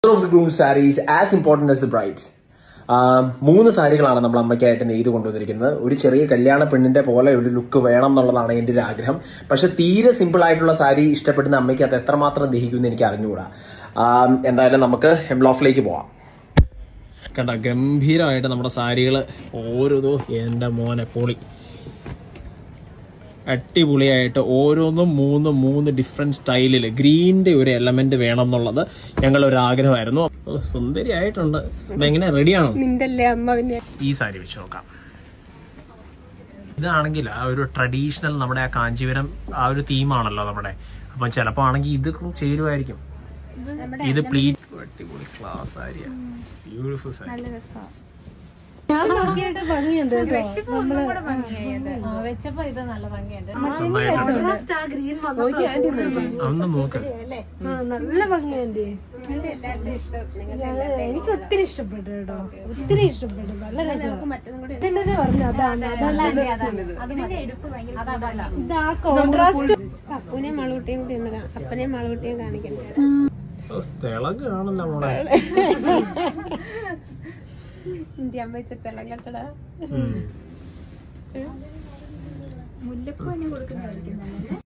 of the groom's saree is as important as the bride's. 3 സാരികളാണ് നമ്മൾ അമ്മയ്ക്കായിട്ട് നെയ്ത് കൊണ്ടുവന്നിരിക്കുന്നത്. ഒരു ചെറിയ കല്യാണ പെണ്ണിന്റെ പോലെ ഒരു ലുക്ക് വേണം എന്നുള്ളതാണ് എൻ്റെ ഒരു ആഗ്രഹം. പക്ഷെ തീരെ സിമ്പിൾ ആയിട്ടുള്ള സാരി ഇഷ്ടപ്പെടുന്ന അമ്മയ്ക്ക് അത് എത്രമാത്രം ദഹിക്കുമെന്ന് എനിക്ക് അറിഞ്ഞുകൂടാ. എന്തായാലും നമുക്ക് LOFTലേക്ക് പോവാം. കണ്ട ഗംഭീരമായിട്ട് നമ്മുടെ സാരികൾ ഓരോന്നും എൻ്റെ മോനെ പൊളി അടിപൊളിയായിട്ട് ഓരോന്നും 3 ഡിഫറെന്റ് സ്റ്റൈലിൽ ഗ്രീനിന്റെ ഒരു എലമെന്റ് വേണം എന്നുള്ളത് ഞങ്ങളൊരു ആഗ്രഹമായിരുന്നു. സുന്ദരിയായിട്ടുണ്ട്. എങ്ങനെ റെഡിയാണോ? ഈ സാരി വെച്ച് നോക്കാം. ഇതാണെങ്കിൽ ആ ഒരു ട്രഡീഷണൽ നമ്മുടെ ആ കാഞ്ചീപുരം ആ ഒരു തീമാണല്ലോ നമ്മുടെ. അപ്പം ചിലപ്പോ ആണെങ്കിൽ ഇത് ചേരുമായിരിക്കും. ഇത് പ്ലീറ്റ് അടിപൊളി ക്ലാസ് സാരിയാണ്. ബ്യൂട്ടിഫുൾ സാരി. ഒന്ന് നോക്ക്. നല്ല ഭംഗിയുണ്ട്. എനിക്ക് ഒത്തിരി ഇഷ്ടപ്പെട്ടു കേട്ടോ, ഒത്തിരി ഇഷ്ടപ്പെട്ടു. നല്ല പറഞ്ഞു ഇതാ കോൺട്രാസ്റ്റ്. അപ്പനെയും മാളൂട്ടിയും കൂടി അപ്പനെയും മാളൂട്ടിയും കാണിക്കണ്ടേ. തിളങ്ങാണല്ലോ മോളെ. ഇന്ത്യ അമ്മ വെച്ചിട്ടെല്ലാം കെട്ടടാ. മുല്ലപ്പൂ തന്നെ കൊടുക്കുന്ന